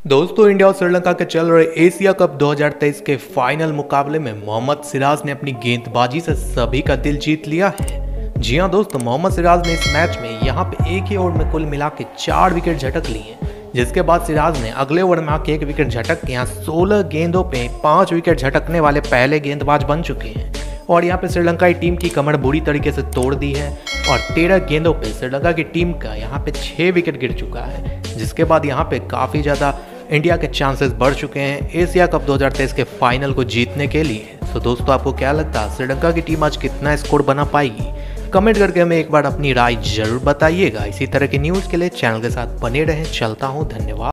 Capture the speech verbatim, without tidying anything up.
दोस्तों, इंडिया और श्रीलंका के चल रहे एशिया कप दो हज़ार तेईस के फाइनल मुकाबले में मोहम्मद सिराज ने अपनी गेंदबाजी से सभी का दिल जीत लिया है। जी हां दोस्तों, मोहम्मद सिराज ने इस मैच में यहां पे एक ही ओवर में कुल मिला के चार विकेट झटक लिए हैं, जिसके बाद सिराज ने अगले ओवर में आके एक विकेट झटक के यहाँ सोलह गेंदों पे पाँच विकेट झटकने वाले पहले गेंदबाज बन चुके हैं। और यहाँ पे श्रीलंका की टीम की कमर बुरी तरीके से तोड़ दी है और तेरह गेंदों पे श्रीलंका की टीम का यहाँ पे छः विकेट गिर चुका है, जिसके बाद यहाँ पे काफ़ी ज़्यादा इंडिया के चांसेस बढ़ चुके हैं एशिया कप दो हज़ार तेईस के फाइनल को जीतने के लिए। तो दोस्तों, आपको क्या लगता है श्रीलंका की टीम आज कितना स्कोर बना पाएगी? कमेंट करके हमें एक बार अपनी राय जरूर बताइएगा। इसी तरह की न्यूज़ के लिए चैनल के साथ बने रहें। चलता हूँ, धन्यवाद।